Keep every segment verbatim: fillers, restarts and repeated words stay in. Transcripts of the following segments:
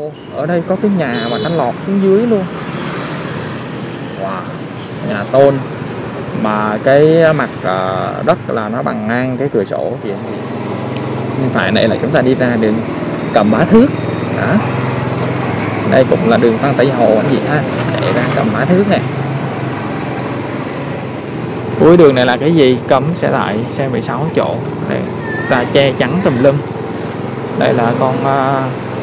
Ồ, ở đây có cái nhà mà nó lọt xuống dưới luôn. Wow, nhà tôn mà cái mặt uh, đất là nó bằng ngang cái cửa sổ kìa. Nhưng phải này là chúng ta đi ra đường Cầm Bá Thước đó. Đây cũng là đường Phan Tây Hồ anh chị ha, chạy ra Cầm Bá Thước nè. Cuối đường này là cái gì? Cấm xe tải xe mười sáu chỗ. Đây, ta che chắn tùm lum. Đây là con uh,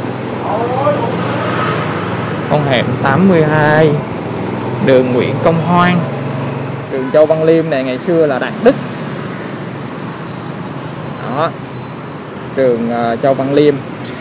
con hẻm tám mươi hai, đường Nguyễn Công Hoan. Đường Châu Văn Liêm này ngày xưa là Đạt Đức. Đó, đường uh, Châu Văn Liêm.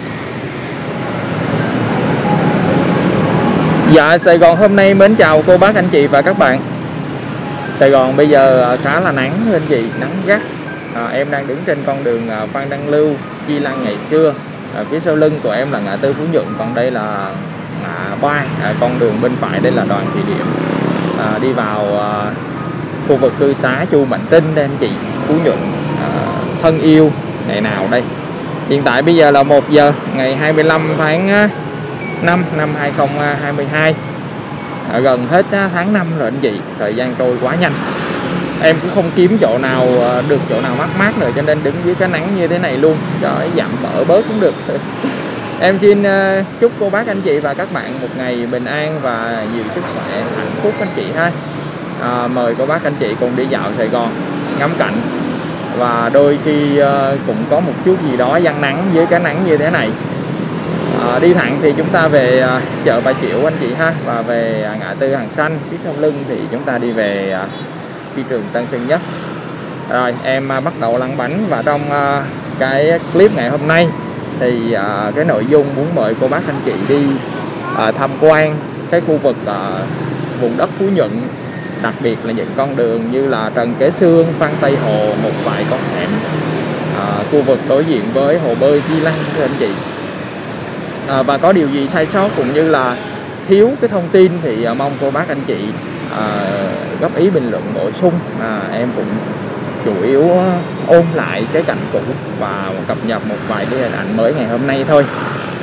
Dạ, Sài Gòn hôm nay mến chào cô bác anh chị và các bạn. Sài Gòn bây giờ khá là nắng anh chị, nắng gắt. À, em đang đứng trên con đường Phan Đăng Lưu, Chi Lăng ngày xưa. À, phía sau lưng của em là ngã tư Phú Nhuận, còn đây là ngã ba. À, con đường bên phải đây là Đoàn Thị Điểm. À, đi vào à, khu vực cư xá Chu Mạnh Trinh đây anh chị, Phú Nhuận, à, thân yêu ngày nào đây. Hiện tại bây giờ là một giờ ngày hai mươi lăm tháng năm năm hai không hai hai. À, gần hết tháng năm rồi anh chị, thời gian trôi quá nhanh. Em cũng không kiếm chỗ nào được chỗ nào mát mát nữa, cho nên đứng dưới cái nắng như thế này luôn, cho dặm bỡ bớt cũng được. Em xin chúc cô bác anh chị và các bạn một ngày bình an và nhiều sức khỏe, hạnh phúc anh chị ha. À, mời cô bác anh chị cùng đi dạo Sài Gòn, ngắm cảnh và đôi khi cũng có một chút gì đó giăng nắng dưới cái nắng như thế này. À, đi thẳng thì chúng ta về à, chợ Bà Chiểu anh chị ha, và về à, ngã tư Hàng Xanh. Phía sau lưng thì chúng ta đi về à, phi trường Tân Sơn Nhất. Rồi em à, bắt đầu lăn bánh, và trong à, cái clip ngày hôm nay thì à, cái nội dung muốn mời cô bác anh chị đi à, tham quan cái khu vực à, vùng đất Phú Nhuận, đặc biệt là những con đường như là Trần Kế Xương, Phan Tây Hồ, một vài con hẻm, à, khu vực đối diện với hồ bơi Chi Lăng thưa anh chị. À, và có điều gì sai sót cũng như là thiếu cái thông tin thì à, mong cô bác anh chị à, góp ý bình luận bổ sung. À, em cũng chủ yếu ôn lại cái cảnh cũ và cập nhật một vài cái hình ảnh mới ngày hôm nay thôi.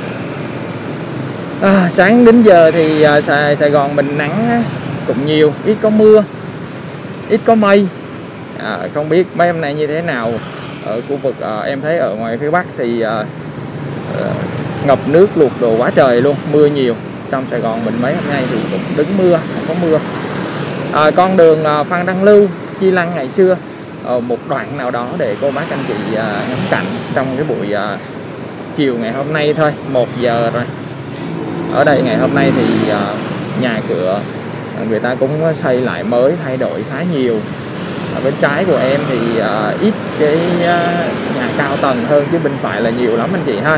À, sáng đến giờ thì à, Sài, Sài Gòn mình nắng cũng nhiều, ít có mưa, ít có mây. À, không biết mấy hôm nay như thế nào ở khu vực à, em thấy ở ngoài phía Bắc thì à, à, ngập nước lụt đồ quá trời luôn, mưa nhiều. Trong Sài Gòn mình mấy hôm nay thì cũng đứng mưa, không có mưa. À, con đường à, Phan Đăng Lưu, Chi Lăng ngày xưa, à, một đoạn nào đó để cô bác anh chị à, ngắm cảnh trong cái buổi à, chiều ngày hôm nay thôi, một giờ rồi. Ở đây ngày hôm nay thì à, nhà cửa người ta cũng xây lại mới, thay đổi khá nhiều. Ở bên trái của em thì à, ít cái à, nhà cao tầng hơn, chứ bên phải là nhiều lắm anh chị ha.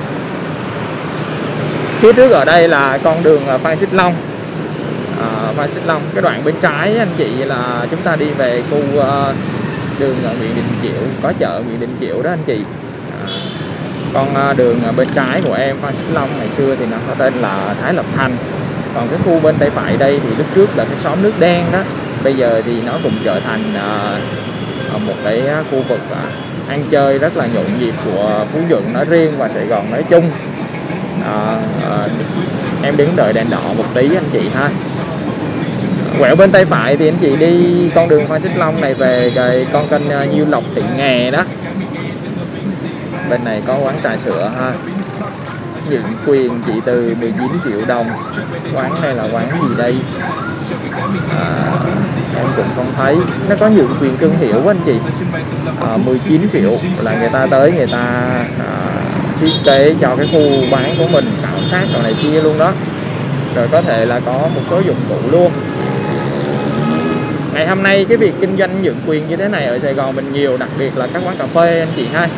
Phía trước ở đây là con đường Phan Xích Long. à, Phan Xích Long, cái đoạn bên trái anh chị là chúng ta đi về khu uh, đường Nguyễn Đình Chiểu, có chợ Nguyễn Đình Chiểu đó anh chị. à, Con uh, đường bên trái của em Phan Xích Long ngày xưa thì nó có tên là Thái Lập Thành. Còn cái khu bên tay phải đây thì lúc trước là cái xóm Nước Đen đó, bây giờ thì nó cũng trở thành uh, một cái khu vực uh, ăn chơi rất là nhộn nhịp của Phú Nhuận nói riêng và Sài Gòn nói chung. À, à, em đứng đợi đèn đỏ một tí anh chị ha. Quẹo bên tay phải thì anh chị đi con đường Phan Xích Long này về cái con kênh Nhiêu Lộc Thị Nghè đó. Bên này có quán trà sữa ha, nhượng quyền chỉ từ mười chín triệu đồng. Quán này là quán gì đây? À, em cũng không thấy. Nó có nhượng quyền thương hiệu anh chị. à, mười chín triệu là người ta tới người ta à, thiết kế cho cái khu bán của mình, khảo sát rồi này kia luôn đó. Rồi có thể là có một số dụng cụ luôn. Ngày hôm nay cái việc kinh doanh nhượng quyền như thế này ở Sài Gòn mình nhiều, đặc biệt là các quán cà phê anh chị ha.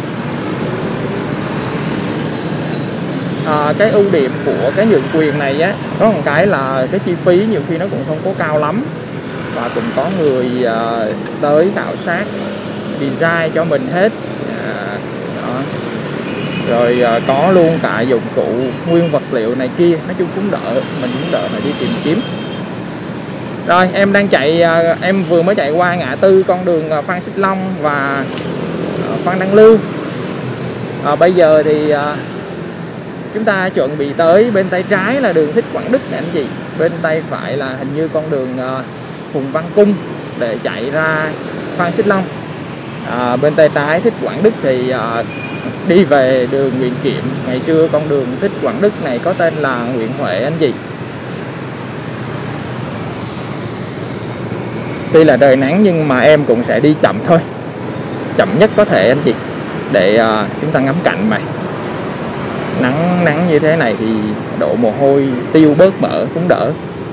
À, cái ưu điểm của cái nhượng quyền này á, có một cái là cái chi phí nhiều khi nó cũng không có cao lắm, và cũng có người à, tới khảo sát design cho mình hết. À, đó. Rồi à, có luôn cả dụng cụ, nguyên vật liệu này kia, nói chung cũng đỡ, mình cũng đỡ phải đi tìm kiếm. Rồi em đang chạy, à, em vừa mới chạy qua ngã tư con đường à, Phan Xích Long và à, Phan Đăng Lưu. À, bây giờ thì à, chúng ta chuẩn bị tới bên tay trái là đường Thích Quảng Đức này anh chị, bên tay phải là hình như con đường uh, Phùng Văn Cung để chạy ra Phan Xích Long. À, bên tay trái Thích Quảng Đức thì uh, đi về đường Nguyễn Kiệm. Ngày xưa con đường Thích Quảng Đức này có tên là Nguyễn Huệ anh chị. Tuy là trời nắng nhưng mà em cũng sẽ đi chậm thôi, chậm nhất có thể anh chị, để uh, chúng ta ngắm cảnh mà. Nắng nắng như thế này thì đổ mồ hôi tiêu bớt mỡ cũng đỡ.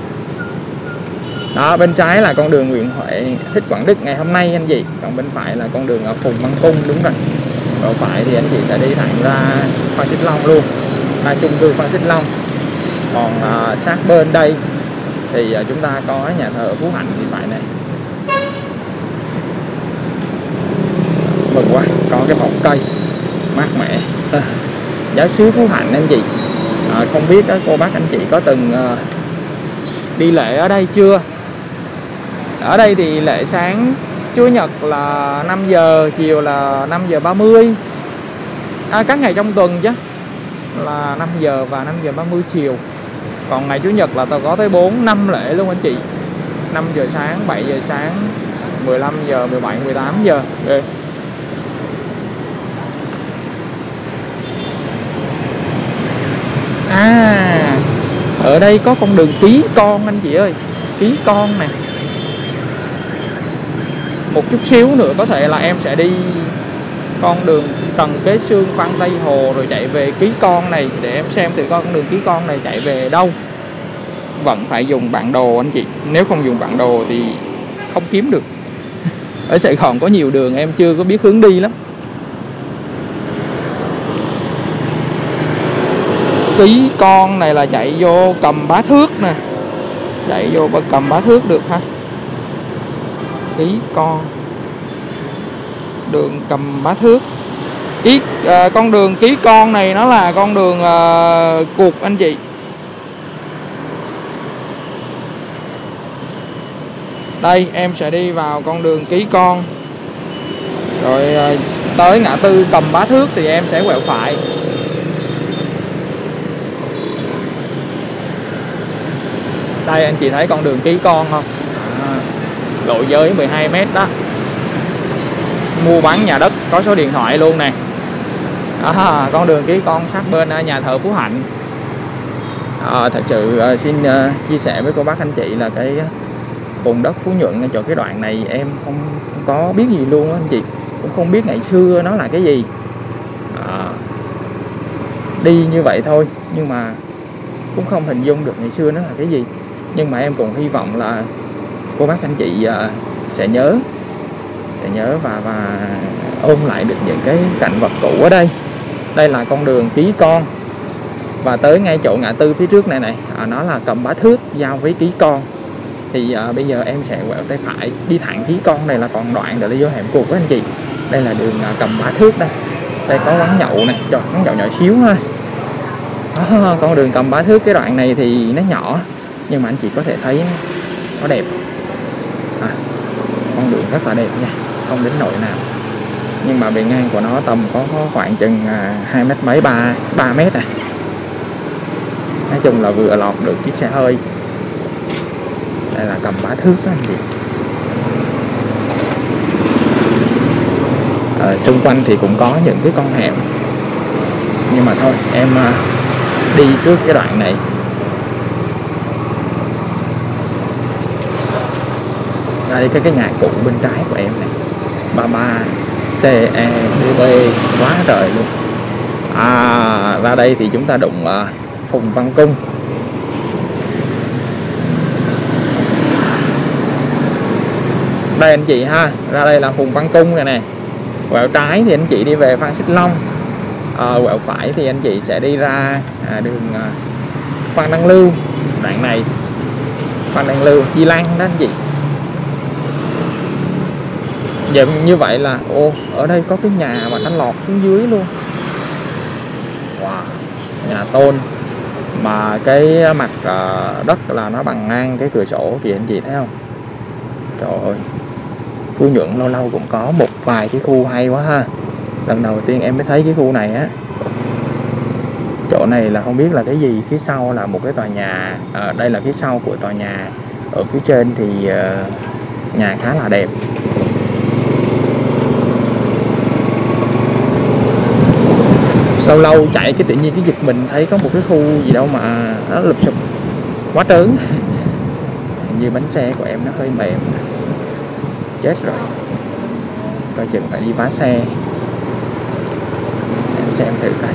Đó, bên trái là con đường Nguyễn Huệ Thích Quảng Đức ngày hôm nay anh chị, còn bên phải là con đường ở Phùng Văn Cung, đúng rồi. Ở phải thì anh chị sẽ đi thẳng ra Phan Xích Long luôn, ra chung cư Phan Xích Long. Còn uh, sát bên đây thì uh, chúng ta có nhà thờ Phú Hạnh thì phải này. Mừng quá, có cái bóng cây mát mẻ. À, giáo xứ Phú Hạnh anh chị. À, không biết đó, cô bác anh chị có từng uh, đi lễ ở đây chưa? Ở đây thì lễ sáng Chủ nhật là năm giờ, chiều là năm giờ ba mươi. À, các ngày trong tuần chứ là năm giờ và năm giờ ba mươi chiều. Còn ngày Chủ nhật là tao có tới bốn năm lễ luôn anh chị. năm giờ sáng, bảy giờ sáng, mười lăm giờ, mười bảy, mười tám giờ. Okay. À, ở đây có con đường Ký Con anh chị ơi, Ký Con nè. Một chút xíu nữa có thể là em sẽ đi con đường Trần Kế Sương, Phan Tây Hồ rồi chạy về Ký Con này để em xem thử con đường Ký Con này chạy về đâu. Vẫn phải dùng bản đồ anh chị, nếu không dùng bản đồ thì không kiếm được. Ở Sài Gòn có nhiều đường em chưa có biết hướng đi lắm. Ký Con này là chạy vô Cầm Bá Thước nè, chạy vô Cầm Bá Thước được ha. Ký Con, đường Cầm Bá Thước. Ký, à, con đường Ký Con này nó là con đường à, cụt anh chị. Đây em sẽ đi vào con đường Ký Con, rồi à, tới ngã tư Cầm Bá Thước thì em sẽ quẹo phải. Đây anh chị thấy con đường Ký Con không? À, lộ giới mười hai mét đó. Mua bán nhà đất, có số điện thoại luôn nè. À, con đường Ký Con sát bên nhà thờ Phú Hạnh. À, thật sự uh, xin uh, chia sẻ với cô bác anh chị là cái vùng đất Phú Nhuận chỗ cái đoạn này em không, không có biết gì luôn á anh chị, cũng không biết ngày xưa nó là cái gì. À, đi như vậy thôi nhưng mà cũng không hình dung được ngày xưa nó là cái gì. Nhưng mà em cũng hy vọng là cô bác anh chị uh, sẽ nhớ sẽ nhớ và và ôn lại được những cái cảnh vật cũ ở đây. Đây là con đường Ký Con và tới ngay chỗ ngã tư phía trước này này, à, nó là Cầm Bá Thước giao với Ký Con. Thì à, bây giờ em sẽ quẹo tay phải đi thẳng Ký Con này là còn đoạn để đi vô hẻm cụt đó anh chị. Đây là đường à, Cầm Bá Thước đây. Đây có quán nhậu này, cho quán nhậu nhỏ xíu thôi. À, con đường Cầm Bá Thước cái đoạn này thì nó nhỏ nhưng mà anh chị có thể thấy nó đẹp. À, con đường rất là đẹp nha, không đến nỗi nào. Nhưng mà bề ngang của nó tầm có, có khoảng chừng à, hai mét mấy, ba ba mét à. Nói chung là vừa lọt được chiếc xe hơi. Đây là Cầm Bá Thước đó anh chị. À, xung quanh thì cũng có những cái con hẻm, nhưng mà thôi em à, đi trước cái đoạn này. Đây cái cái nhà cũ bên trái của em này, ba ba C E D B quá trời luôn. À, ra đây thì chúng ta đụng uh, Phùng Văn Cung. Đây anh chị ha, ra đây là Phùng Văn Cung này nè. Quẹo trái thì anh chị đi về Phan Xích Long, à, quẹo phải thì anh chị sẽ đi ra à, đường uh, Phan Đăng Lưu. Đoạn này Phan Đăng Lưu, Chi Lăng đó anh chị. Vậy như vậy là ô, ở đây có cái nhà mà nó lọt xuống dưới luôn. Wow, nhà tôn mà cái mặt uh, đất là nó bằng ngang cái cửa sổ kìa anh chị thấy không? Trời ơi, Phú Nhuận lâu lâu cũng có một vài cái khu hay quá ha. Lần đầu tiên em mới thấy cái khu này á. Chỗ này là không biết là cái gì, phía sau là một cái tòa nhà, à, đây là phía sau của tòa nhà. Ở phía trên thì uh, nhà khá là đẹp. Lâu lâu chạy cái tự nhiên cái giật mình thấy có một cái khu gì đâu mà nó lụp xụp quá trớn. Như bánh xe của em nó hơi mềm, chết rồi, coi chừng phải đi vá xe. Em xem thử coi.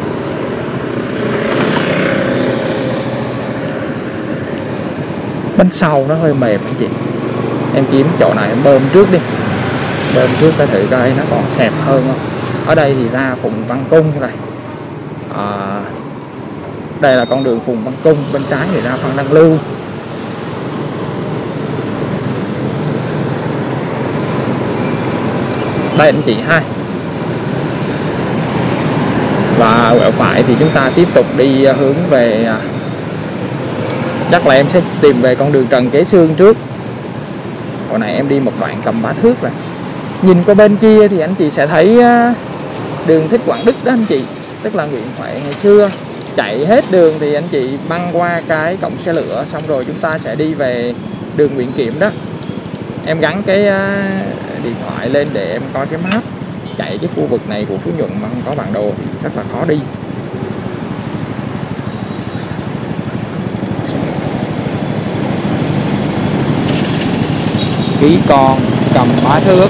Bánh sau nó hơi mềm anh chị. Em kiếm chỗ này em bơm trước đi, bơm trước coi thử coi nó còn xẹp hơn không. Ở đây thì ra Phùng Văn Cung rồi. À, đây là con đường Phùng Văn Cung, bên trái thì ra Phan Đăng Lưu. Đây anh chị ha. Và quẹo phải thì chúng ta tiếp tục đi hướng về, chắc là em sẽ tìm về con đường Trần Kế Xương trước. Hồi này em đi một đoạn Cầm Bá Thước rồi. Nhìn qua bên kia thì anh chị sẽ thấy đường Thích Quảng Đức đó anh chị, tức là Nguyễn Huệ ngày xưa. Chạy hết đường thì anh chị băng qua cái cổng xe lửa, xong rồi chúng ta sẽ đi về đường Nguyễn Kiệm đó. Em gắn cái điện thoại lên để em coi cái map. Chạy cái khu vực này của Phú Nhuận mà không có bản đồ thì rất là khó đi. Ký Con, Cầm Bá Thước.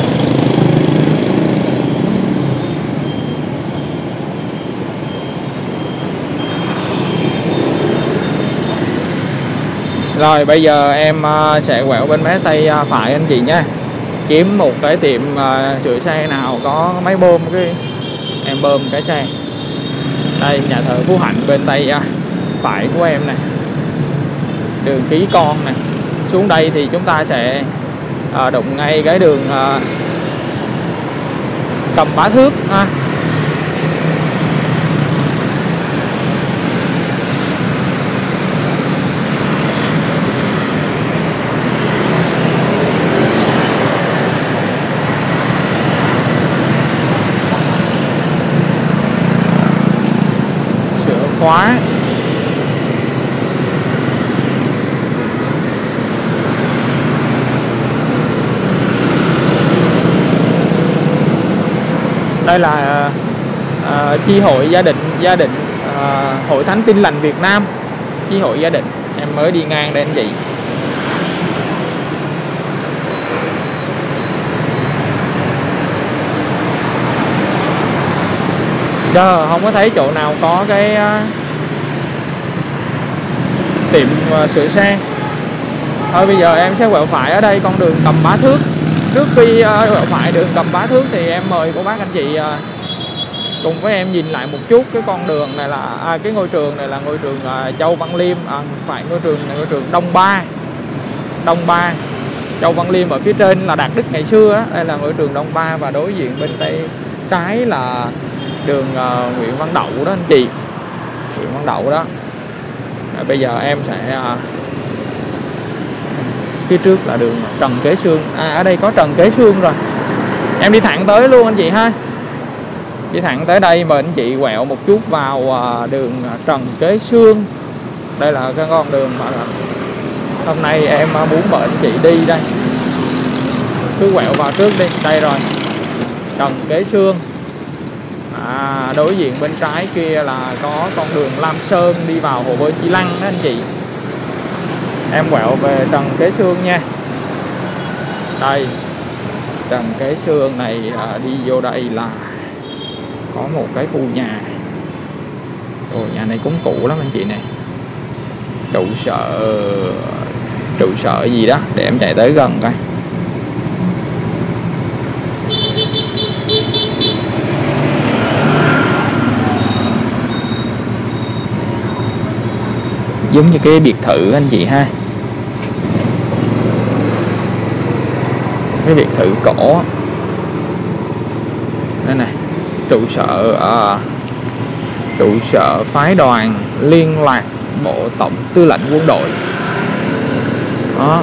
Rồi bây giờ em sẽ quẹo bên mé tay phải anh chị nha. Kiếm một cái tiệm sửa xe nào có máy bơm, cái em bơm cái xe. Đây nhà thờ Phú Hạnh bên tay phải của em này, đường Ký Con này. Xuống đây thì chúng ta sẽ đụng ngay cái đường Cầm Bá Thước ha. Khóa. Đây là uh, chi hội gia đình gia đình uh, Hội Thánh Tin Lành Việt Nam, chi hội gia đình. Em mới đi ngang đây anh chị. Giờ không có thấy chỗ nào có cái uh, tiệm uh, sửa xe. Thôi bây giờ em sẽ quẹo phải ở đây con đường Cầm Bá Thước. Trước khi uh, quẹo phải đường Cầm Bá Thước thì em mời cô bác anh chị uh, cùng với em nhìn lại một chút cái con đường này là à, cái ngôi trường này là ngôi trường uh, Châu Văn Liêm, à, phải ngôi trường này ngôi trường Đông Ba. Đông Ba. Châu Văn Liêm ở phía trên là Đạt Đức ngày xưa á, đây là ngôi trường Đông Ba, và đối diện bên tay trái là đường uh, Nguyễn Văn Đậu đó anh chị. Nguyễn Văn Đậu đó. À, bây giờ em sẽ uh, phía trước là đường Trần Kế Xương. À ở đây có Trần Kế Xương rồi. Em đi thẳng tới luôn anh chị ha. Đi thẳng tới đây mời anh chị quẹo một chút vào uh, đường Trần Kế Xương. Đây là cái con đường mà hôm nay em uh, muốn mời anh chị đi đây. Cứ quẹo vào trước đi. Đây rồi. Trần Kế Xương. À, đối diện bên trái kia là có con đường Lam Sơn đi vào Hồ Bơi Chi Lăng đó anh chị. Em quẹo về Trần Kế Xương nha. Đây Trần Kế Xương này à, đi vô đây là có một cái khu nhà. Ồ, nhà này cũng cũ lắm anh chị này. Trụ sở Trụ sở gì đó. Để em chạy tới gần coi. Giống như cái biệt thự anh chị ha. Cái biệt thự cổ. Đây này. Trụ sở à, trụ sở phái đoàn liên lạc Bộ Tổng Tư lệnh Quân đội. Đó.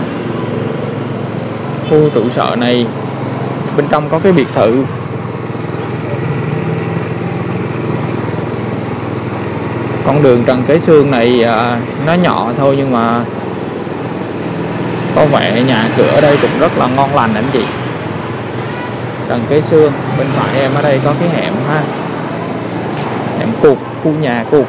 Khu trụ sở này bên trong có cái biệt thự. Con đường Trần Kế Xương này à, nó nhỏ thôi nhưng mà có vẻ nhà cửa ở đây cũng rất là ngon lành anh chị. Trần Kế Xương, bên phải em ở đây có cái hẻm ha, hẻm cụt, khu nhà cụt.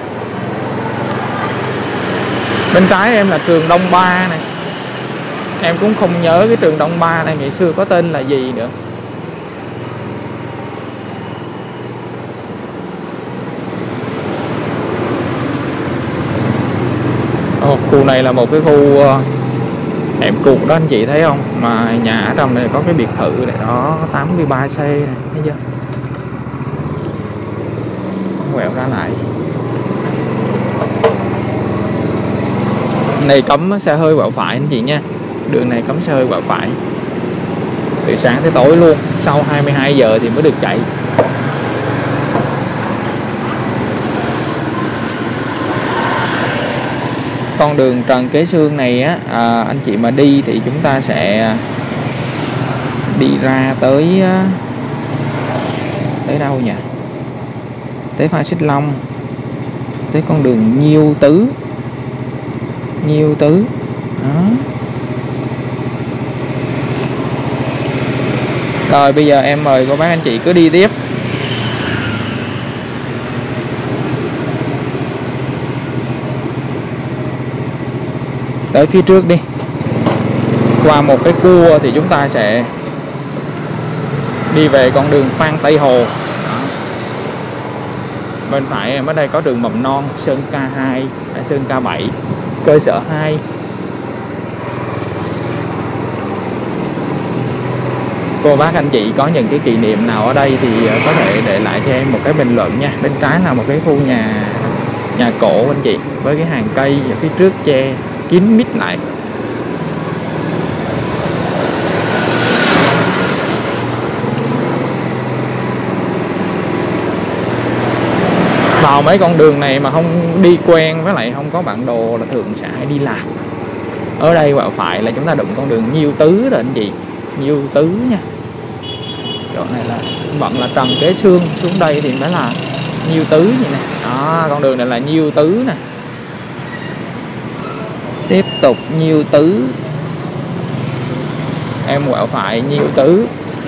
Bên trái em là trường Đông Ba này. Em cũng không nhớ cái trường Đông Ba này ngày xưa có tên là gì nữa. Ồ, khu này là một cái khu hẻm cụt đó anh chị thấy không? Mà nhà ở trong này có cái biệt thự này đó, tám mươi ba C này, thấy chưa? Quẹo ra lại. Này cấm xe hơi quẹo phải anh chị nha. Đường này cấm xe hơi quẹo phải. Từ sáng tới tối luôn, sau hai mươi hai giờ thì mới được chạy. Con đường Trần Kế Xương này á, à, anh chị mà đi thì chúng ta sẽ đi ra tới tới đâu nhỉ? Tới Phan Xích Long, tới con đường Nhiêu Tứ, Nhiêu Tứ đó. Rồi bây giờ em mời cô bác anh chị cứ đi tiếp. Tới phía trước đi. Qua một cái cua thì chúng ta sẽ đi về con đường Phan Tây Hồ. Đó. Bên phải em ở đây có trường mầm non Sơn K hai, Sơn K bảy, cơ sở hai. Cô bác anh chị có những cái kỷ niệm nào ở đây thì có thể để lại cho em một cái bình luận nha. Bên trái là một cái khu nhà nhà cổ anh chị, với cái hàng cây ở phía trước che kín mít lại. Vào mấy con đường này mà không đi quen với lại không có bản đồ là thường sẽ hay đi lạc. Ở đây quẹo phải là chúng ta đụng con đường Nhiêu Tứ rồi anh chị, Nhiêu Tứ nha. Chỗ này là vẫn là Trần Kế Xương, xuống đây thì phải là Nhiêu Tứ vậy nè. Đó, con đường này là Nhiêu Tứ nè. Tiếp tục Nhiêu Tứ. Em quẹo phải Nhiêu Tứ.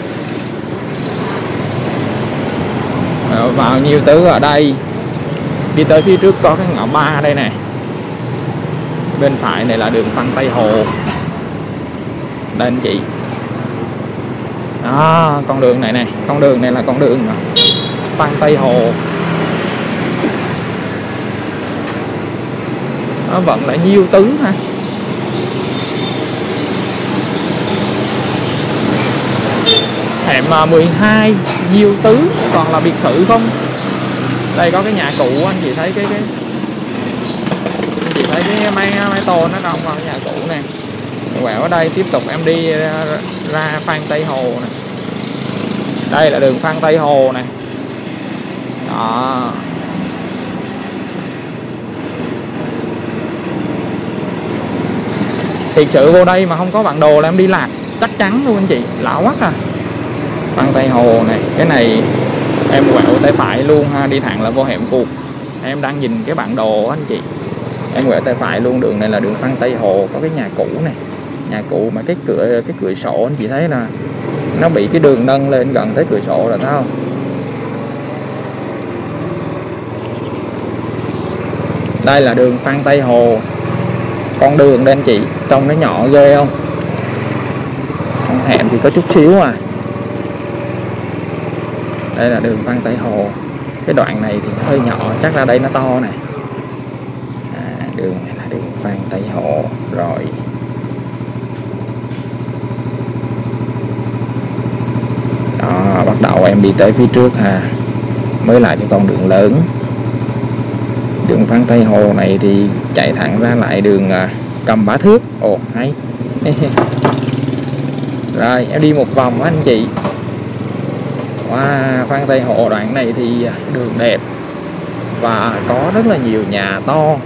Quẹo vào Nhiêu Tứ ở đây. Đi tới phía trước có cái ngõ ba đây nè. Bên phải này là đường Phan Tây Hồ. Đây anh chị. Đó, con đường này nè, con đường này là con đường Phan Tây Hồ. Nó vẫn là Nhiêu Tứ ha. Hẻm mười hai Nhiêu Tứ còn là biệt thự không? Đây có cái nhà cũ anh chị thấy cái cái anh chị thấy cái máy máy tôn nó không, vào cái nhà cũ nè. Quẹo ở đây tiếp tục em đi ra, ra Phan Tây Hồ nè. Đây là đường Phan Tây Hồ nè. Đó. Thiệt sự vô đây mà không có bản đồ là em đi lạc chắc chắn luôn anh chị, lão quá à. Phan Tây Hồ này, cái này em quẹo tay phải luôn ha, đi thẳng là vô hẻm cụt. Em đang nhìn cái bản đồ anh chị. Em quẹo tay phải luôn, đường này là đường Phan Tây Hồ, có cái nhà cũ này. Nhà cũ mà cái cửa cái cửa sổ anh chị thấy là nó bị cái đường nâng lên gần tới cửa sổ rồi thấy không? Đây là đường Phan Tây Hồ. Con đường đây anh chị, trông nó nhỏ ghê không? Con hẻm thì có chút xíu à. Đây là đường Phan Tây Hồ. Cái đoạn này thì hơi nhỏ, chắc ra đây nó to này. À, đường này là đường Phan Tây Hồ. Rồi. Đó, bắt đầu em đi tới phía trước ha. Mới lại cái con đường lớn. Đường Phan Tây Hồ này thì chạy thẳng ra lại đường Cầm Bá Thước. Ồ, hay. Rồi, em đi một vòng anh chị. Wow, Phan Tây Hồ đoạn này thì đường đẹp và có rất là nhiều nhà to.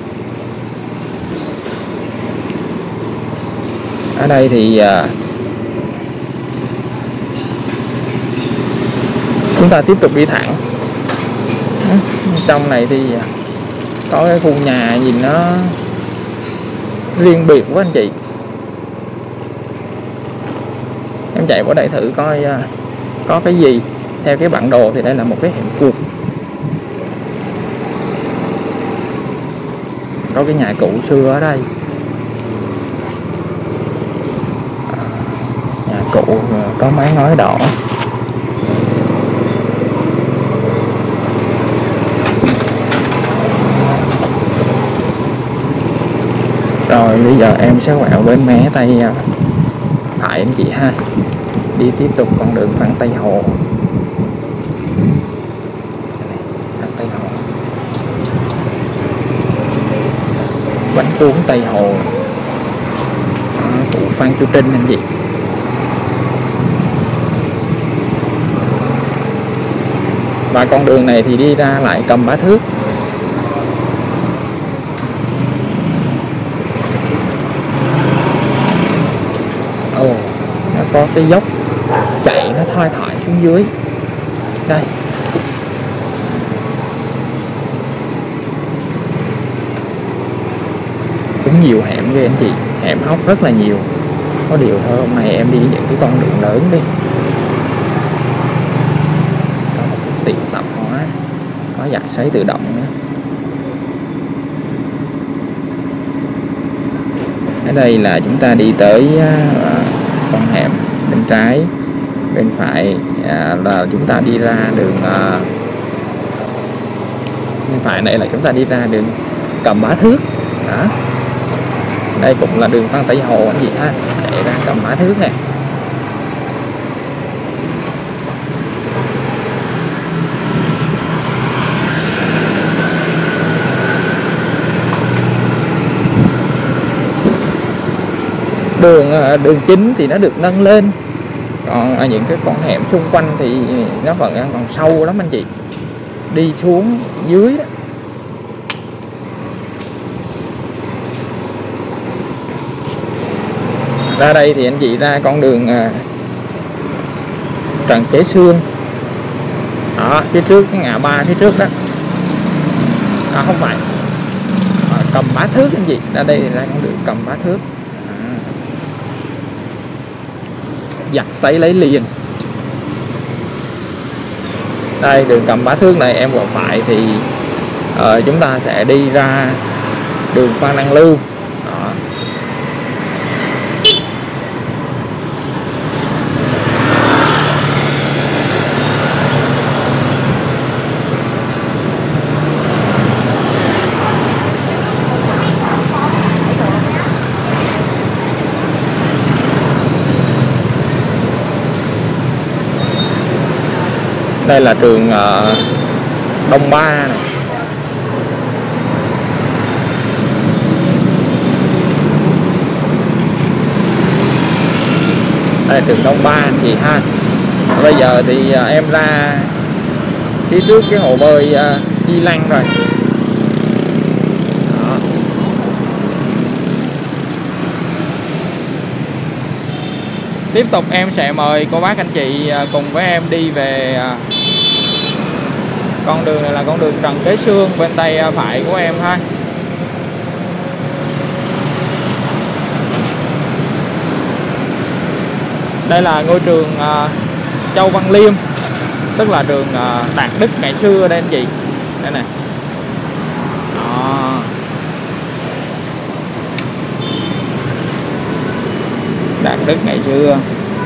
Ở đây thì chúng ta tiếp tục đi thẳng. Trong này thì có cái khu nhà nhìn nó riêng biệt của anh chị. Em chạy qua đây thử coi có cái gì. Theo cái bản đồ thì đây là một cái hẻm cụt, có cái nhà cũ xưa ở đây, nhà cũ có mái ngói đỏ. Rồi bây giờ em sẽ quẹo bên mé tay phải anh chị ha, đi tiếp tục con đường Phan Tây Hồ. Phan Tây Hồ, bánh cuốn Tây Hồ, cụ Phan Chu Trinh anh chị. Và con đường này thì đi ra lại Cầm Bá Thước. Ồ, nó có cái dốc chạy nó thoai thoải xuống dưới đây. Cũng nhiều hẻm ghê anh chị, hẻm hóc rất là nhiều. Có điều thôi hôm nay em đi những cái con đường lớn đi. Có một tiệm tạp hóa, có giặt sấy tự động nữa. Ở đây là chúng ta đi tới con hẻm bên trái, bên phải là chúng ta đi ra đường bên phải này là chúng ta đi ra đường Cầm Bá Thước đó. Đây cũng là đường Phan Tây Hồ anh chị ha, chạy ra Cầm Bá Thước nè. Đường đường chính thì nó được nâng lên, còn ở những cái con hẻm xung quanh thì nó vẫn còn sâu lắm anh chị, đi xuống dưới đó. Ra đây thì anh chị ra con đường Trần Kế Xương đó, phía trước cái ngã ba phía trước đó, à, không phải à, Cầm Bá Thước anh chị. Ra đây thì ra con đường Cầm Bá Thước, giặt sấy lấy liền. Đây đường Cầm Bá Thước này em quẹo phải thì uh, chúng ta sẽ đi ra đường Phan Đăng Lưu đó. Đây là trường uh, Đông Ba này. Đây là trường Đông Ba anh chị ha. Bây giờ thì uh, em ra phía trước cái hồ bơi uh, Chi Lăng rồi. Đó. Tiếp tục em sẽ mời cô bác anh chị cùng với em đi về con đường này là con đường Trần Kế Xương bên tay phải của em ha. Đây là ngôi trường Châu Văn Liêm, tức là trường Đạt Đức ngày xưa đây anh chị. Đây nè. Đó. Đạt Đức ngày xưa.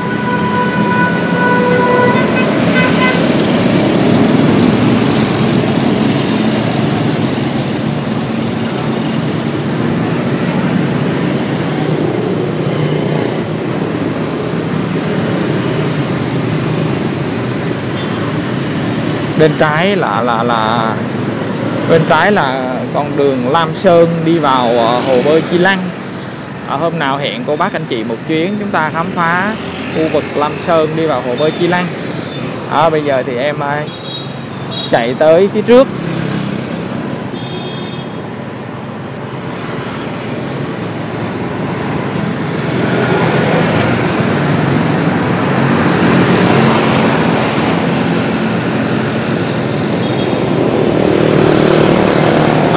Bên trái là là là bên trái là con đường Lam Sơn đi vào hồ bơi Chi Lăng. À, hôm nào hẹn cô bác anh chị một chuyến chúng ta khám phá khu vực Lam Sơn đi vào hồ bơi Chi Lăng. À, bây giờ thì em chạy tới phía trước.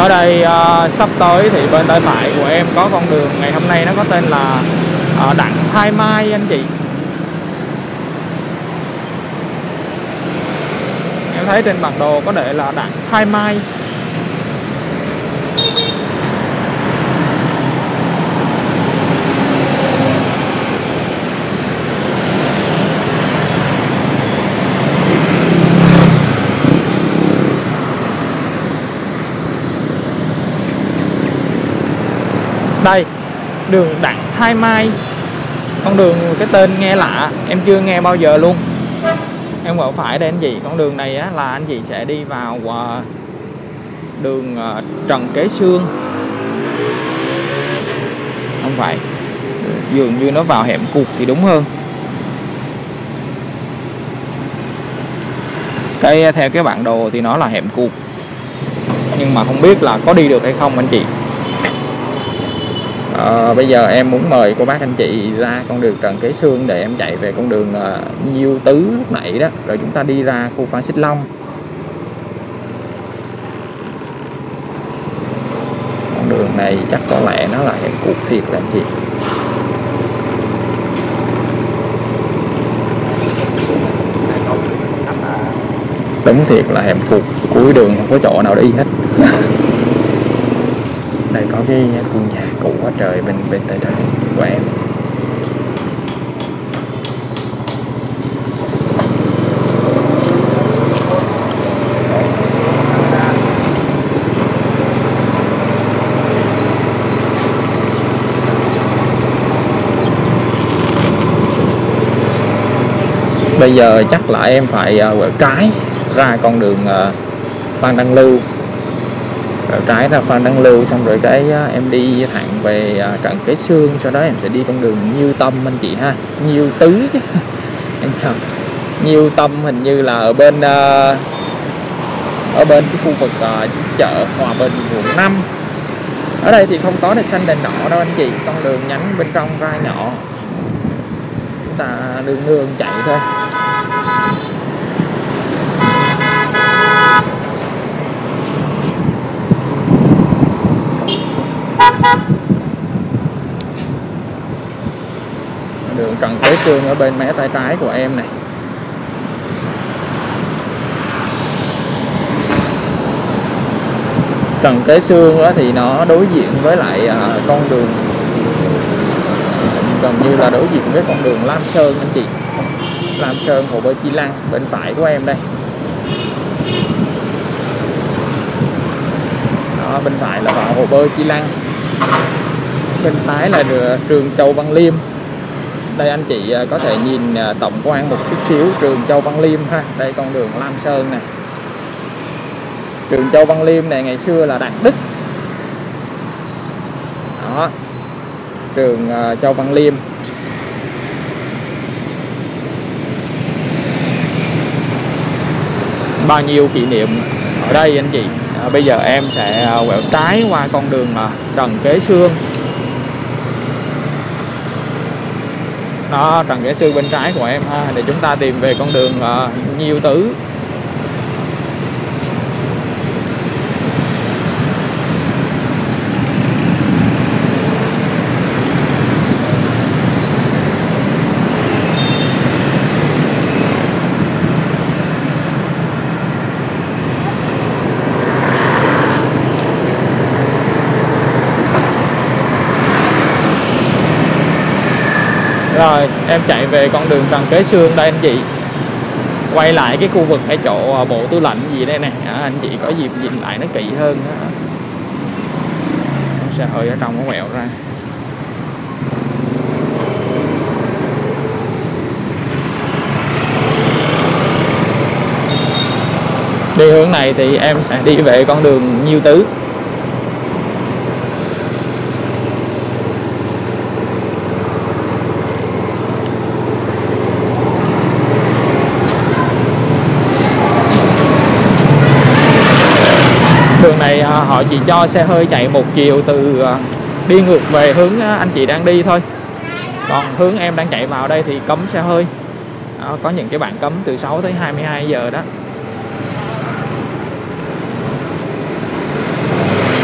Ở đây uh, sắp tới thì bên tay phải của em có con đường ngày hôm nay nó có tên là uh, Đặng Thái Mai anh chị. Em thấy trên bản đồ có để là Đặng Thái Mai. Đây, đường Đặng Thái Mai. Con đường cái tên nghe lạ, em chưa nghe bao giờ luôn. Em ở phải đây anh chị. Con đường này á, là anh chị sẽ đi vào uh, đường uh, Trần Kế Sương. Không phải, dường như nó vào hẻm cụt thì đúng hơn. Cái theo cái bản đồ thì nó là hẻm cụt, nhưng mà không biết là có đi được hay không anh chị. À, bây giờ em muốn mời cô bác anh chị ra con đường Trần Kế Sương để em chạy về con đường uh, Nhiêu Tứ lúc nãy đó, rồi chúng ta đi ra khu Phan Xích Long. Con đường này chắc có lẽ nó là hẻm cụt thiệt là anh chị. Đúng thiệt là hẻm cụt, cuối đường không có chỗ nào đi hết. Đây có cái khu nhà cũ quá trời bên bên tay trái của em. Bây giờ chắc là em phải quẹo trái ra con đường Phan Đăng Lưu, quẹo trái ra Phan Đăng Lưu, xong rồi cái em đi thẳng về Trần Kế Sương, sau đó em sẽ đi con đường Nhiêu Tâm anh chị ha, Nhiêu Tứ chứ. Em nhầm. Nhiêu Tâm hình như là ở bên ở bên cái khu vực chợ Hòa Bình quận năm. Ở đây thì không có đèn xanh đèn đỏ đâu anh chị, con đường nhánh bên trong ra nhỏ, chúng ta đường nương chạy thôi. Đường Trần Kế Sương ở bên mé tay trái của em này. Trần Kế Sương thì nó đối diện với lại con đường, gần như là đối diện với con đường Lam Sơn anh chị. Lam Sơn Hồ Bơi Chi Lăng bên phải của em đây. Đó, bên phải là vào Hồ Bơi Chi Lăng, bên trái là trường Châu Văn Liêm. Đây anh chị có thể nhìn tổng quan một chút xíu trường Châu Văn Liêm ha. Đây con đường Lam Sơn này. Trường Châu Văn Liêm này ngày xưa là Đạt Đức. Đó, trường Châu Văn Liêm. Bao nhiêu kỷ niệm ở đây anh chị. À, bây giờ em sẽ quẹo trái qua con đường Trần Kế Sương. Đó, Trần Kế Sương bên trái của em ha, để chúng ta tìm về con đường uh, Nhiêu Tứ. Rồi em chạy về con đường Trần Kế Sương đây anh chị. Quay lại cái khu vực cái chỗ bộ tư lệnh gì đây nè, à, anh chị có dịp nhìn lại nó kỹ hơn đó. Xe hơi ở trong nó quẹo ra. Đi hướng này thì em sẽ đi về con đường Nhiêu Tứ. Đường này họ chỉ cho xe hơi chạy một chiều từ đi ngược về hướng anh chị đang đi thôi. Còn hướng em đang chạy vào đây thì cấm xe hơi. Đó, có những cái bảng cấm từ sáu tới hai mươi hai giờ đó.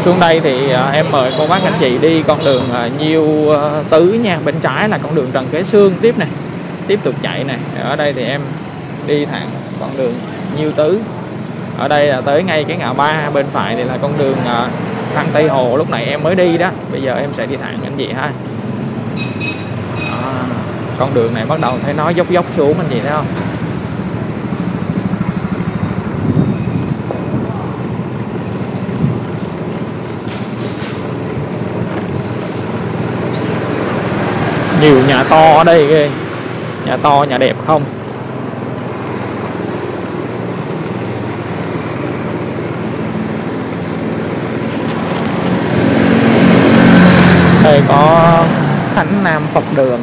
Xuống đây thì em mời cô bác anh chị đi con đường Nhiêu Tứ nha. Bên trái là con đường Trần Kế Xương tiếp này, tiếp tục chạy này. Ở đây thì em đi thẳng con đường Nhiêu Tứ. Ở đây là tới ngay cái ngã ba. Bên phải thì là con đường Phan Tây Hồ lúc nãy em mới đi đó. Bây giờ em sẽ đi thẳng anh chị ha. Đó. Con đường này bắt đầu thấy nó dốc dốc xuống anh chị thấy không? Nhiều nhà to ở đây ghê. Nhà to, nhà đẹp không. Đây có Khánh Nam Phật Đường.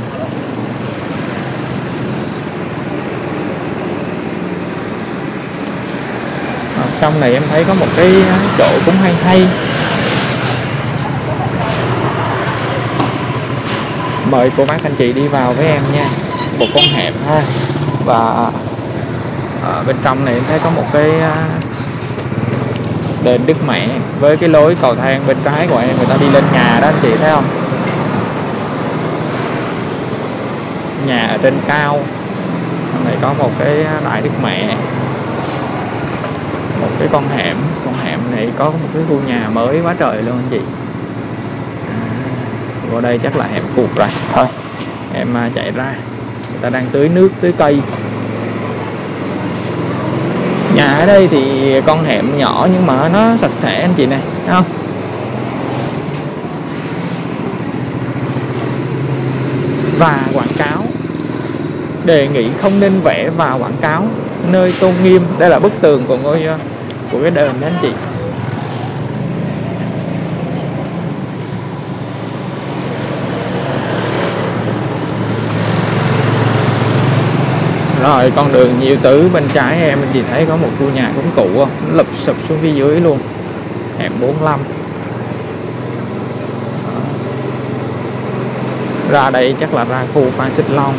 Ở trong này em thấy có một cái chỗ cũng hay hay. Mời cô bác anh chị đi vào với em nha. Một con hẻm thôi. Và ở bên trong này em thấy có một cái đền Đức Mẹ với cái lối cầu thang bên trái của em, người ta đi lên nhà đó anh chị thấy không? Nhà ở trên cao. Trong này có một cái đại Đức Mẹ, một cái con hẻm. Con hẻm này có một cái khu nhà mới quá trời luôn anh chị. Vào đây chắc là hẻm cụt rồi. Thôi em chạy ra. Người ta đang tưới nước, tưới cây. Nhà ở đây thì con hẻm nhỏ nhưng mà nó sạch sẽ anh chị này, thấy không? Và quảng cáo. Đề nghị không nên vẽ và quảng cáo nơi tôn nghiêm. Đây là bức tường của ngôi của cái đền đó anh chị. Rồi con đường Nhiêu Tứ bên trái em anh chị thấy có một khu nhà cũng cũ không? Nó lụp sụp xuống phía dưới luôn. Hẻm bốn mươi lăm. Ra đây chắc là ra khu Phan Xích Long.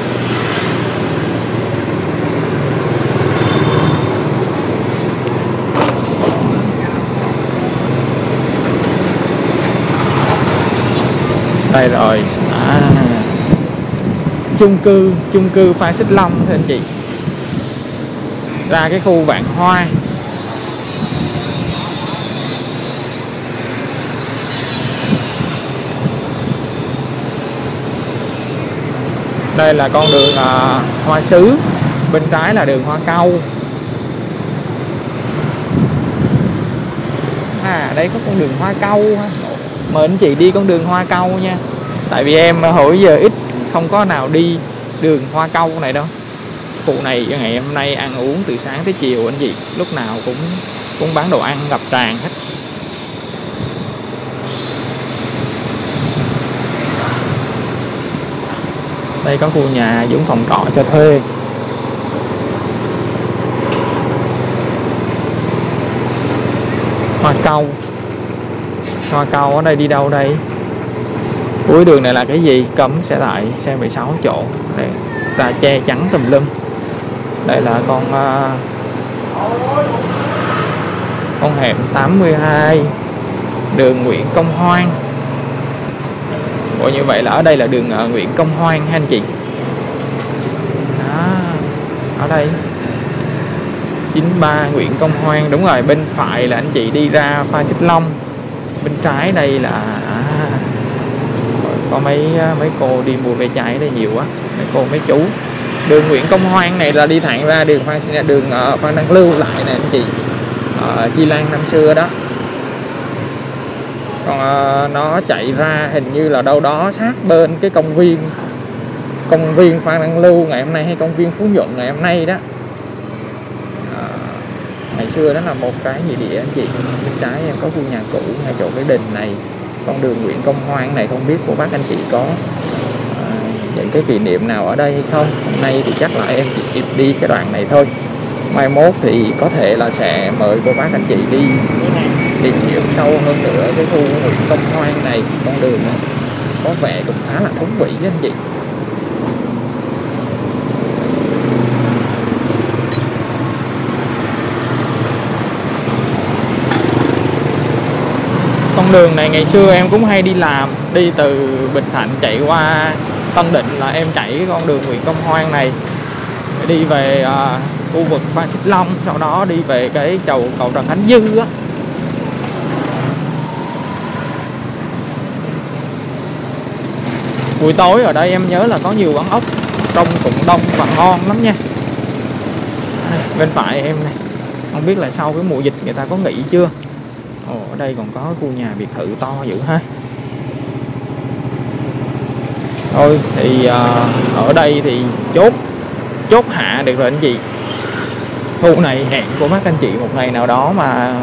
Đây rồi. À, chung cư chung cư Phan Xích Long thưa anh chị. Ra cái khu Vạn Hoa. Đây là con đường uh, Hoa Sứ. Bên trái là đường Hoa Cau. À đây có con đường Hoa Cau ha. Mời anh chị đi con đường Hoa Cau nha. Tại vì em hồi giờ ít không có nào đi đường Hoa Cau này đâu. Cụ này ngày hôm nay ăn uống từ sáng tới chiều anh chị, lúc nào cũng cũng bán đồ ăn ngập tràn hết. Đây có khu nhà giống phòng trọ cho thuê. Hoa Cau. Hoa Cau ở đây đi đâu đây? Cuối đường này là cái gì? Cấm xe tải xe mười sáu chỗ. Đây, ta che chắn tùm lum. Đây là con uh, con hẻm tám mươi hai, đường Nguyễn Công Hoan. Ủa như vậy là ở đây là đường uh, Nguyễn Công Hoan ha anh chị. Đó, ở đây chín mươi ba Nguyễn Công Hoan, đúng rồi. Bên phải là anh chị đi ra Phan Xích Long. Bên trái đây là à, có mấy mấy cô đi mua ve chai đây nhiều quá, mấy cô mấy chú. Đường Nguyễn Công Hoan này là đi thẳng ra đường Phan đường uh, Phan Đăng Lưu lại nè anh chị, uh, Chi Lăng năm xưa đó. Còn uh, nó chạy ra hình như là đâu đó sát bên cái công viên công viên Phan Đăng Lưu ngày hôm nay, hay công viên Phú Nhuận ngày hôm nay đó. Uh, ngày xưa đó là một cái gì địa anh chị. Bên trái em có khu nhà cũ ngay chỗ cái đình này. Con đường Nguyễn Công Hoan này không biết của bác anh chị có à, những cái kỷ niệm nào ở đây hay không. Hôm nay thì chắc là em chỉ kịp đi cái đoạn này thôi. Mai mốt thì có thể là sẽ mời cô bác anh chị đi tìm hiểu sâu hơn nữa cái khu Nguyễn Công Hoan này. Con đường này có vẻ cũng khá là thú vị với anh chị. Con đường này ngày xưa em cũng hay đi làm, đi từ Bình Thạnh chạy qua Tân Định là em chạy cái con đường Nguyễn Công Hoan này, đi về uh, khu vực Phan Xích Long, sau đó đi về cái cầu cầu Trần Khánh Dư á. Buổi tối ở đây em nhớ là có nhiều quán ốc, đông cũng đông và ngon lắm nha. Bên phải em này, không biết là sau cái mùa dịch người ta có nghỉ chưa. Ồ, ở đây còn có khu nhà biệt thự to dữ ha. Thôi thì uh, ở đây thì chốt chốt hạ được rồi anh chị. Khu này hẹn của các anh chị một ngày nào đó mà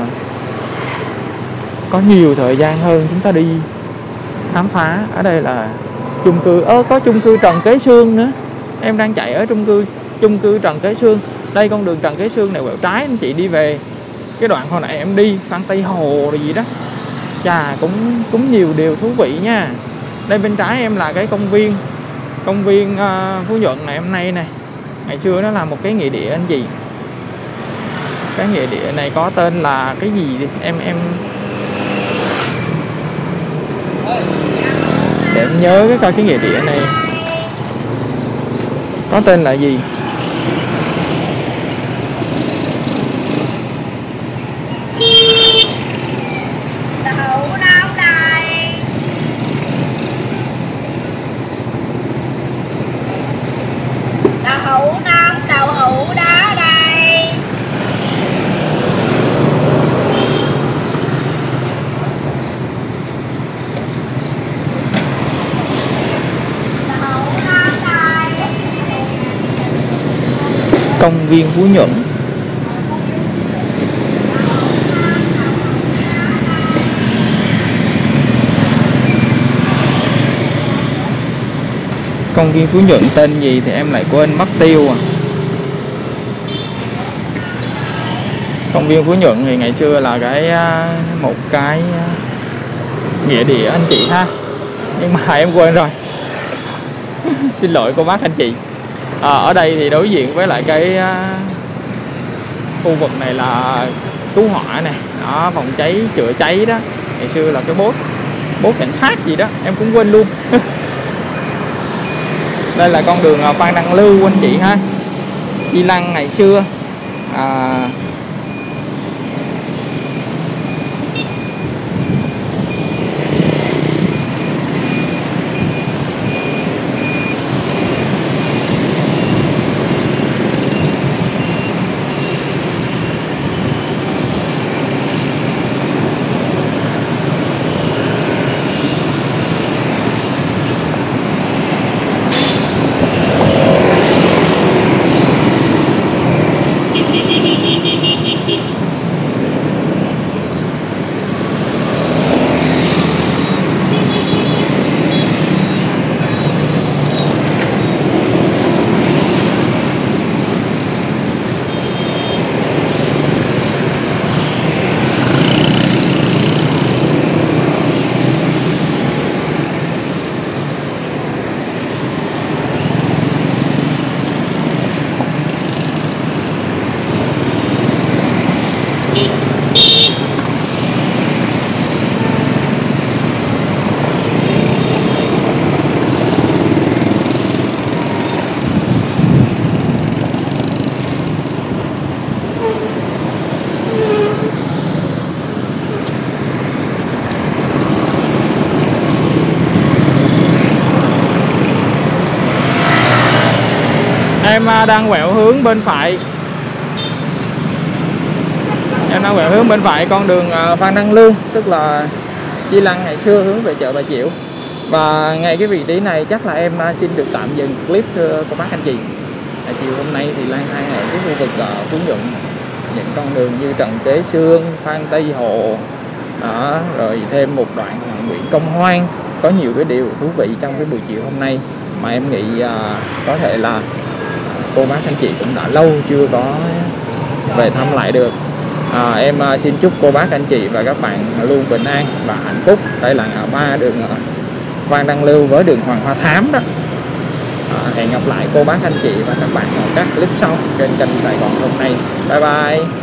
có nhiều thời gian hơn chúng ta đi khám phá. Ở đây là chung cư, ơ có chung cư Trần Kế Sương nữa. Em đang chạy ở chung cư chung cư Trần Kế Sương. Đây con đường Trần Kế Sương này quẹo trái anh chị đi về cái đoạn hồi nãy em đi Phan Tây Hồ rồi gì đó. Chà, cũng cũng nhiều điều thú vị nha. Đây bên trái em là cái công viên công viên uh, Phú Nhuận này hôm nay này. Ngày xưa nó là một cái nghĩa địa anh chị. Cái nghĩa địa này có tên là cái gì đi? Em em để em nhớ cái coi cái nghĩa địa này có tên là gì. Đậu đau đầy. Đậu hũ năm, đậu hũ đá đầy. Đậu năm đầy. Công viên Phú Nhuận. Công viên Phú Nhuận tên gì thì em lại quên mất tiêu à. Công viên Phú Nhuận thì ngày xưa là cái một cái nghĩa địa anh chị ha, nhưng mà em quên rồi. Xin lỗi cô bác anh chị. À, ở đây thì đối diện với lại cái khu vực này là cứu hỏa này, đó, phòng cháy chữa cháy đó. Ngày xưa là cái bốt bốt cảnh sát gì đó em cũng quên luôn. Đây là con đường Phan Đăng Lưu anh chị ha, Chi Lăng ngày xưa. À, em đang quẹo hướng bên phải. Em đang quẹo hướng bên phải con đường Phan Đăng Lưu, tức là Chi Lăng ngày xưa hướng về chợ Bà Triệu. Và ngay cái vị trí này chắc là em xin được tạm dừng clip thưa cô bác anh chị. À, chiều hôm nay thì lang thang ở cái khu vực Phú Nhuận, những con đường như Trần Kế Sương, Phan Tây Hồ đó, rồi thêm một đoạn Nguyễn Công Hoan. Có nhiều cái điều thú vị trong cái buổi chiều hôm nay mà em nghĩ à, có thể là cô bác anh chị cũng đã lâu chưa có về thăm lại được. À, em xin chúc cô bác anh chị và các bạn luôn bình an và hạnh phúc. Đây là ngã ba đường Phan Đăng Lưu với đường Hoàng Hoa Thám đó. À, hẹn gặp lại cô bác anh chị và các bạn ở các clip sau trên kênh Sài Gòn hôm nay. Bye bye.